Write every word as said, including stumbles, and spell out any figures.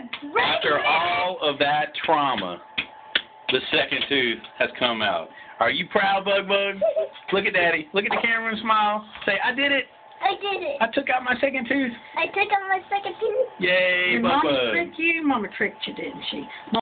After all of that trauma, the second tooth has come out. Are you proud, Bug Bug? Look at Daddy. Look at the camera and smile. Say, I did it. I did it. I took out my second tooth. I took out my second tooth. Yay, Your Bug Mama Bug. tricked you. Mama tricked you, didn't she?